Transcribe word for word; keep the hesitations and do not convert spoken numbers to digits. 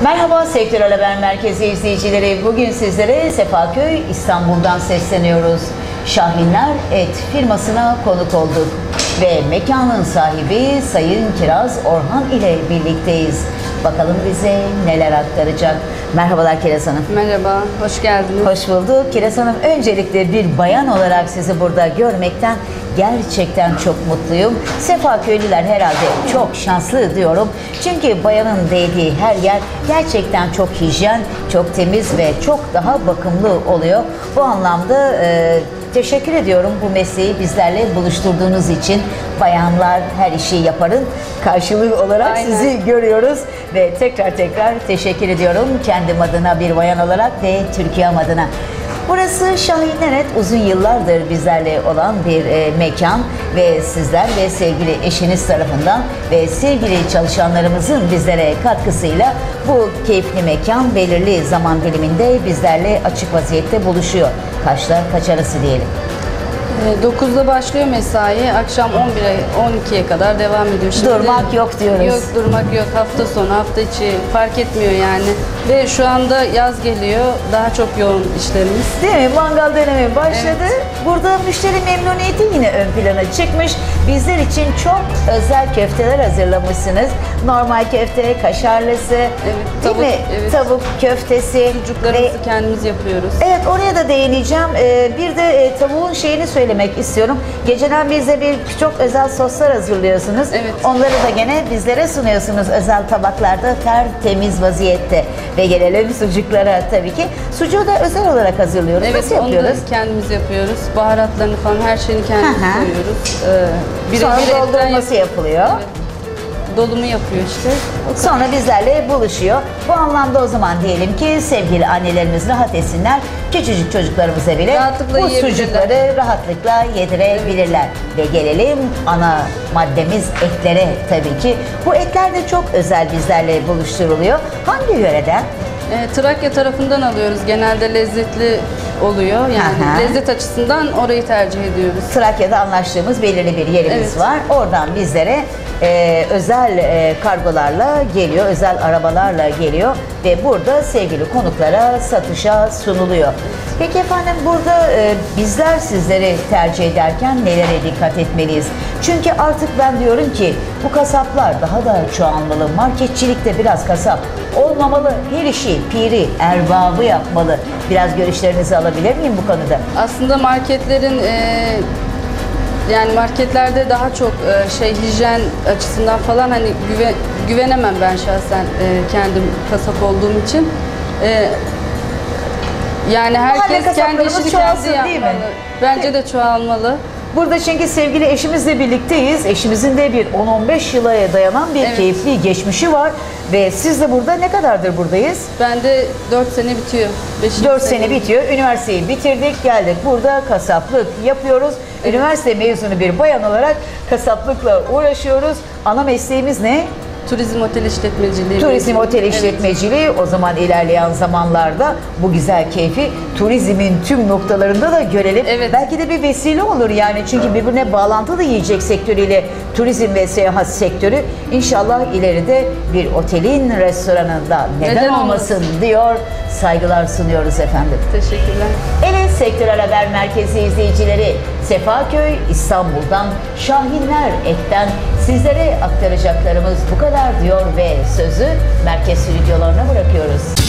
Merhaba Sektörel Haber Merkezi izleyicileri. Bugün sizlere Sefaköy, İstanbul'dan sesleniyoruz. Şahinler Et firmasına konuk olduk ve mekanın sahibi Sayın Kiraz Orhan ile birlikteyiz. Bakalım bize neler aktaracak. Merhabalar Kiraz Hanım. Merhaba, hoş geldiniz. Hoş bulduk. Kiraz Hanım, öncelikle bir bayan olarak sizi burada görmekten gerçekten çok mutluyum. Sefaköylüler herhalde çok şanslı diyorum. Çünkü bayanın değdiği her yer gerçekten çok hijyen, çok temiz ve çok daha bakımlı oluyor. Bu anlamda e, teşekkür ediyorum bu mesleği bizlerle buluşturduğunuz için. Bayanlar her işi yaparın karşılığı olarak Aynen. sizi görüyoruz ve tekrar tekrar teşekkür ediyorum kendim adına, bir bayan olarak ve Türkiye'm adına. Burası Şahinler Et, uzun yıllardır bizlerle olan bir e, mekan ve sizler ve sevgili eşiniz tarafından ve sevgili çalışanlarımızın bizlere katkısıyla bu keyifli mekan belirli zaman diliminde bizlerle açık vaziyette buluşuyor. Kaçta kaç arası diyelim? dokuzda başlıyor mesai, akşam on bire on ikiye kadar devam ediyor. Şimdi Durmak yok diyoruz. Yok, durmak yok. Hafta sonu, hafta içi fark etmiyor yani. Ve şu anda yaz geliyor, daha çok yoğun işlerimiz. Değil mi? Mangal dönemi başladı. Evet. Burada müşteri memnuniyeti yine ön plana çıkmış. Bizler için çok özel köfteler hazırlamışsınız. Normal köfte, kaşarlısı, Evet, değil tavuk, mi? evet. Tavuk köftesi. Çocuklarımızı Ve- kendimiz yapıyoruz. Evet, oraya da değineceğim. Ee, bir de e, tavuğun şeyini söylemek istiyorum. Geceden bize bir çok özel soslar hazırlıyorsunuz. Evet. Onları da gene bizlere sunuyorsunuz özel tabaklarda, tertemiz vaziyette. Ve gelelim sucuklara tabii ki. Sucuğu da özel olarak hazırlıyoruz. Evet, Nasıl onu da yapıyoruz? kendimiz yapıyoruz. Baharatlarını falan her şeyini kendimiz Hı hı. koyuyoruz. Ee, Sonra birebir etten doldurması yap- yapılıyor. Evet. Dolumu yapıyor işte. Sonra bizlerle buluşuyor. Bu anlamda o zaman diyelim ki sevgili annelerimiz rahat etsinler. Küçücük çocuklarımıza bile Rahatlıkla bu yiyebilirler. sucukları rahatlıkla yedirebilirler. Ve gelelim ana maddemiz etlere tabii ki. Bu etler de çok özel bizlerle buluşturuluyor. Hangi yöreden? E, Trakya tarafından alıyoruz. Genelde lezzetli oluyor. Yani Aha. lezzet açısından orayı tercih ediyoruz. Trakya'da anlaştığımız belirli bir yerimiz Evet. var. Oradan bizlere e, özel e, kargolarla geliyor, özel arabalarla geliyor ve burada sevgili konuklara satışa sunuluyor. Peki efendim, burada e, bizler sizleri tercih ederken nelere dikkat etmeliyiz? Çünkü artık ben diyorum ki bu kasaplar daha da çoğalmalı. Marketçilikte biraz kasap olmamalı. Her işi piri, erbabı yapmalı. Biraz görüşlerinizi alabilir miyim bu konuda? Aslında marketlerin e, yani marketlerde daha çok e, şey hijyen açısından falan hani güve, güvenemem ben şahsen e, kendim kasap olduğum için. E, yani herkes kendi kasaplarımız işini çoğalsın, kendi değil mi? yapmalı. Bence de çoğalmalı. Burada çünkü sevgili eşimizle birlikteyiz. Eşimizin de bir on on beş yıla dayanan bir Evet. keyifli geçmişi var. Ve siz de burada ne kadardır buradayız? Ben de dört sene bitiyor. Beşinci dört sene bitiyor. Üniversiteyi bitirdik, geldik. Burada kasaplık yapıyoruz. Evet. Üniversite mezunu bir bayan olarak kasaplıkla uğraşıyoruz. Ana mesleğimiz ne? Turizm otel işletmeciliği. Turizm otel Evet. işletmeciliği. O zaman ilerleyen zamanlarda bu güzel keyfi turizmin tüm noktalarında da görelim. Evet. Belki de bir vesile olur yani, çünkü birbirine bağlantılı yiyecek sektörüyle turizm ve seyahat sektörü. İnşallah ileride bir otelin restoranında neden, Neden olmasın olmasın? diyor. Saygılar sunuyoruz efendim. Teşekkürler. Evet, Sektörel Haber Merkezi izleyicileri, Sefaköy, İstanbul'dan, Şahinler Et'ten sizlere aktaracaklarımız bu kadar diyor ve sözü merkez stüdyolarına bırakıyoruz.